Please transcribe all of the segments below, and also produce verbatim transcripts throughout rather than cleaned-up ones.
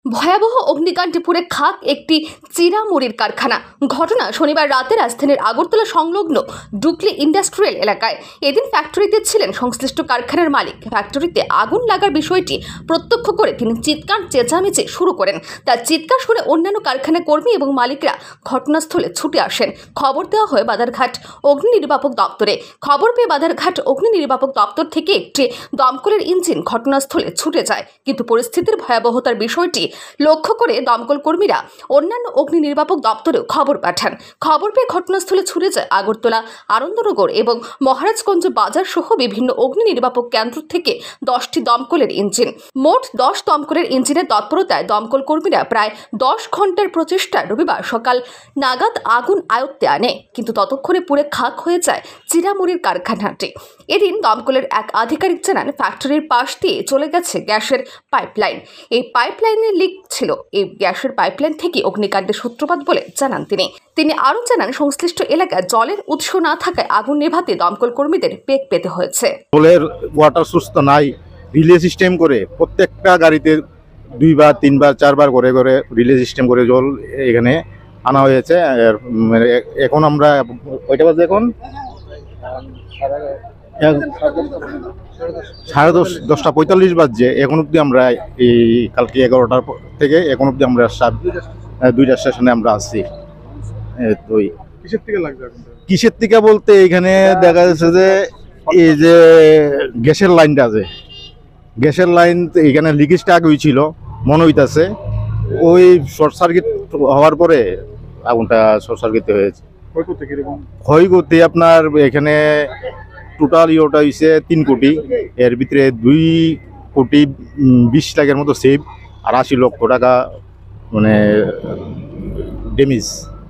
ভয়াবহ অগ্নিকাণ্ডে পুড়ে খাক একটি চিরামুড়ির কারখানা। ঘটনা শনিবার রাতে রাজধানীর আগরতলা সংলগ্ন ডুকলি ইন্ডাস্ট্রিয়াল এলাকায়। এদিন ফ্যাক্টরিতে ছিলেন সংশ্লিষ্ট কারখানার মালিক। ফ্যাক্টরিতে আগুন লাগার বিষয়টি প্রত্যক্ষ করে তিনি চিৎকার চেঁচামেচি শুরু করেন। তার চিৎকার শুনে অন্যান্য কারখানার কর্মী এবং মালিকরা ঘটনাস্থলে ছুটে আসেন। খবর দেওয়া হয় বাধারঘাট অগ্নি নির্বাপক দপ্তরে। খবর পেয়ে বাধারঘাট অগ্নি নির্বাপক দপ্তর থেকে একটি দমকলের ইঞ্জিন ঘটনাস্থলে ছুটে যায়, কিন্তু পরিস্থিতির ভয়াবহতার বিষয়টি লক্ষ্য করে দমকল কর্মীরা অন্যান্য অগ্নি নির্বাপক দপ্তরেও খবর পাঠান। খবর পেয়ে ঘটনাস্থলে ছুটে যায় আগরতলা, আনন্দনগর এবং মহারাজগঞ্জ বাজার সহ বিভিন্ন অগ্নি নির্বাপক কেন্দ্র থেকে দশটি দমকলের ইঞ্জিন। মোট দশ দমকলের ইঞ্জিনের তৎপরতায় দমকল কর্মীরা প্রায় দশ ঘন্টার প্রচেষ্টায় রবিবার সকাল নাগাদ আগুন আয়ত্তে আনে, কিন্তু ততক্ষণে পুড়ে খাক হয়ে যায় চিরামুড়ির কারখানাটি। এদিন দমকলের এক আধিকারিক জানান, ফ্যাক্টরির পাশ দিয়ে চলে গেছে গ্যাসের পাইপলাইন। এই পাইপলাইনে লিক ছিল। এই গ্যাসের পাইপলাইন থেকে অগ্নিকাণ্ডের সূত্রপাত বলে জানান তিনি। তিনি আরও জানান, সংশ্লিষ্ট এলাকায় জলের উৎস না থাকায় আগুন নেভাতে দমকল কর্মীদের বেগ পেতে হয়েছে। জলের ওয়াটার সোর্স তো নাই, রিলে সিস্টেম করে প্রত্যেকটা গাড়িতে দুইবার তিনবার চারবার করে করে রিলে সিস্টেম করে জল এখানে আনা হয়েছে। এখন আমরা ওইটা বাজে এখন সাড়ে দশ দশটা পঁয়তাল্লিশ বাজছে। এখন অব্দি আমরা এই কালকে এগারোটার থেকে এখন অব্দি আমরা সাত দুইটা স্টেশনে আমরা আসছি। তো কিসের থেকে লাগবে কিসের থেকে বলতে এখানে দেখা যাচ্ছে যে এই যে গ্যাসের লাইনটা আছে, গ্যাসের লাইন এখানে লিকেজটা আগে হয়েছিল মনে হইতেছে। ওই শর্ট সার্কিট হওয়ার পরে আগুনটা শর্ট সার্কিট হয়েছে। ক্ষয়ক্ষতি আপনার এখানে টোটাল ইয়েটা হয়েছে তিন কোটি, এর ভিতরে দুই কোটি বিশ লাখের মতো সেভ আর আশি লক্ষ টাকা মানে ড্যামেজ।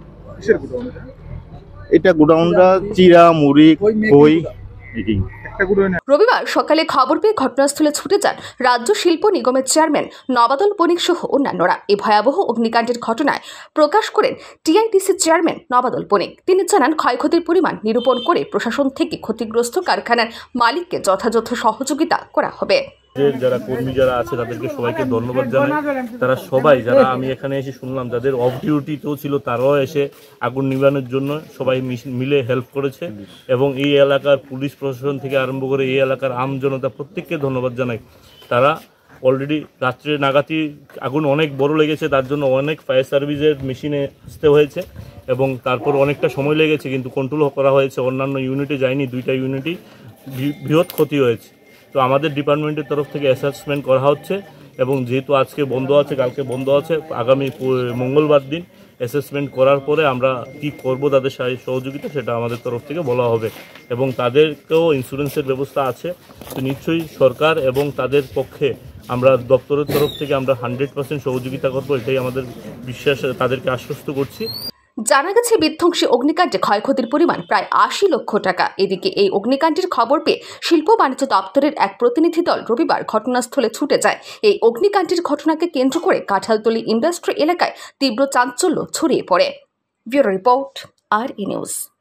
এটা গোডাউনটা চিরামুড়ি কই। রবিবার সকালে খবর পেয়ে ঘটনাস্থলে ছুটে যান রাজ্য শিল্প নিগমের চেয়ারম্যান নবাদল বণিক সহ অন্যান্যরা। এই ভয়াবহ অগ্নিকাণ্ডের ঘটনায় প্রকাশ করেন টিআইডিসি চেয়ারম্যান নবাদল বণিক। তিনি জানান, ক্ষয়ক্ষতির পরিমাণ নিরূপণ করে প্রশাসন থেকে ক্ষতিগ্রস্ত কারখানার মালিককে যথাযথ সহযোগিতা করা হবে। যারা কর্মী যারা আছে তাদেরকে সবাইকে ধন্যবাদ জানাই। তারা সবাই যারা আমি এখানে এসে শুনলাম যাদের অফ ডিউটিতেও ছিল তারাও এসে আগুন নিবানোর জন্য সবাই মিলে হেল্প করেছে। এবং এই এলাকার পুলিশ প্রশাসন থেকে আরম্ভ করে এই এলাকার আম জনতা প্রত্যেককে ধন্যবাদ জানাই। তারা অলরেডি রাত্রে নাগাতি আগুন অনেক বড় লেগেছে, তার জন্য অনেক ফায়ার সার্ভিসের মেশিনে আসতে হয়েছে এবং তারপর অনেকটা সময় লেগেছে, কিন্তু কন্ট্রোল করা হয়েছে। অন্যান্য ইউনিটে যায়নি, দুইটা ইউনিটই বৃহৎ ক্ষতি হয়েছে। তো আমাদের ডিপার্টমেন্টের তরফ থেকে অ্যাসেসমেন্ট করা হচ্ছে এবং যেহেতু আজকে বন্ধ আছে, কালকে বন্ধ আছে, আগামী মঙ্গলবার দিন অ্যাসেসমেন্ট করার পরে আমরা কী করবো তাদের সহযোগিতা সেটা আমাদের তরফ থেকে বলা হবে। এবং তাদেরকেও ইন্স্যুরেন্সের ব্যবস্থা আছে। তো নিশ্চয়ই সরকার এবং তাদের পক্ষে আমরা দপ্তরের তরফ থেকে আমরা হান্ড্রেড পার্সেন্ট সহযোগিতা করবো, এটাই আমাদের বিশ্বাস। তাদেরকে আশ্বস্ত করছি। জানা গেছে, বিধ্বংসী অগ্নিকাণ্ডে ক্ষয়ক্ষতির পরিমাণ প্রায় আশি লক্ষ টাকা। এদিকে এই অগ্নিকাণ্ডের খবর পেয়ে শিল্প বাণিজ্য দপ্তরের এক প্রতিনিধি দল রবিবার ঘটনাস্থলে ছুটে যায়। এই অগ্নিকাণ্ডের ঘটনাকে কেন্দ্র করে কাঁঠালতলী ইন্ডাস্ট্রি এলাকায় তীব্র চাঞ্চল্য ছড়িয়ে পড়ে। Bureau report, R E news.